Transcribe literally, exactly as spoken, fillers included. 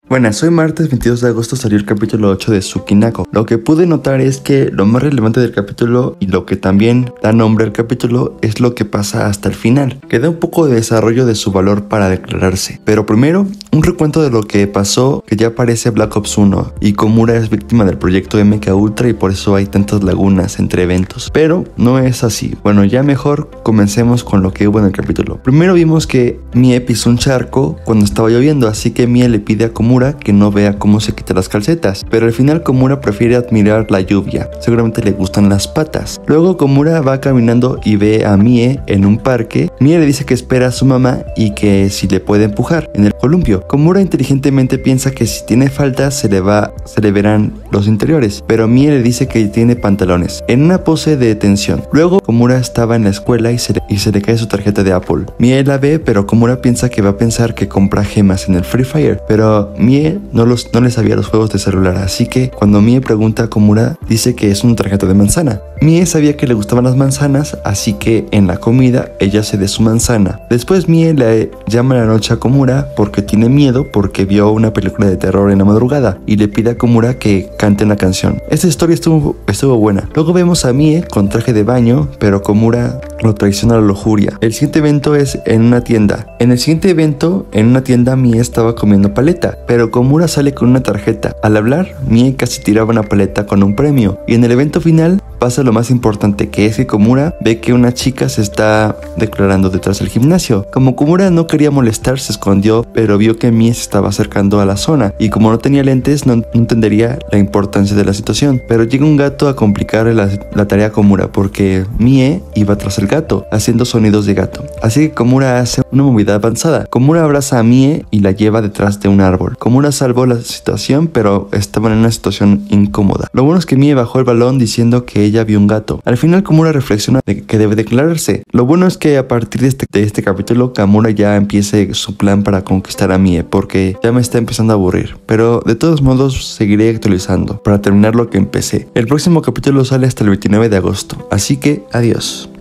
Bueno, hoy martes veintidós de agosto salió el capítulo ocho de Tsukinako. Lo que pude notar es que lo más relevante del capítulo y lo que también da nombre al capítulo es lo que pasa hasta el final, que da un poco de desarrollo de su valor para declararse. Pero primero, un recuento de lo que pasó, que ya aparece Black Ops uno y Komura es víctima del proyecto M K Ultra y por eso hay tantas lagunas entre eventos. Pero no es así. Bueno, ya mejor comencemos con lo que hubo en el capítulo. Primero vimos que Mie pisó un charco cuando estaba lloviendo, así que Mie le pide a Komura que no vea cómo se quita las calcetas, pero al final Komura prefiere admirar la lluvia, seguramente le gustan las patas. Luego Komura va caminando y ve a Mie en un parque. Mie le dice que espera a su mamá y que si le puede empujar en el columpio. Komura inteligentemente piensa que si tiene falda se le va, se le verán los interiores, pero Mie le dice que tiene pantalones, en una pose de tensión. Luego Komura estaba en la escuela y se le, y se le cae su tarjeta de Apple. Mie la ve, pero Komura piensa que va a pensar que compra gemas en el Free Fire, pero Mie no, los, no le sabía los juegos de celular, así que cuando Mie pregunta a Komura, dice que es una tarjeta de manzana. Mie sabía que le gustaban las manzanas, así que en la comida ella se dé su manzana. Después Mie le llama a la noche a Komura porque tiene miedo porque vio una película de terror en la madrugada y le pide a Komura que cante la canción. Esta historia estuvo, estuvo buena. Luego vemos a Mie con traje de baño, pero Komura lo traiciona a la lujuria. El siguiente evento es en una tienda. En el siguiente evento, en una tienda, Mie estaba comiendo paleta, pero Komura sale con una tarjeta. Al hablar, Mie casi tiraba una paleta con un premio. Y en el evento final pasa lo más importante, que es que Komura ve que una chica se está declarando detrás del gimnasio. Como Komura no quería molestar, se escondió, pero vio que Mie se estaba acercando a la zona y como no tenía lentes no entendería la importancia de la situación. Pero llega un gato a complicar la, la tarea a Komura porque Mie iba tras el gato, haciendo sonidos de gato. Así que Komura hace una movida avanzada. Komura abraza a Mie y la lleva detrás de un árbol. Komura salvó la situación, pero estaban en una situación incómoda. Lo bueno es que Mie bajó el balón diciendo que ella vio un gato. Al final Komura reflexiona de que debe declararse. Lo bueno es que a partir de este, de este capítulo Komura ya empiece su plan para conquistar a Mie, porque ya me está empezando a aburrir. Pero de todos modos seguiré actualizando para terminar lo que empecé. El próximo capítulo sale hasta el veintinueve de agosto, así que adiós.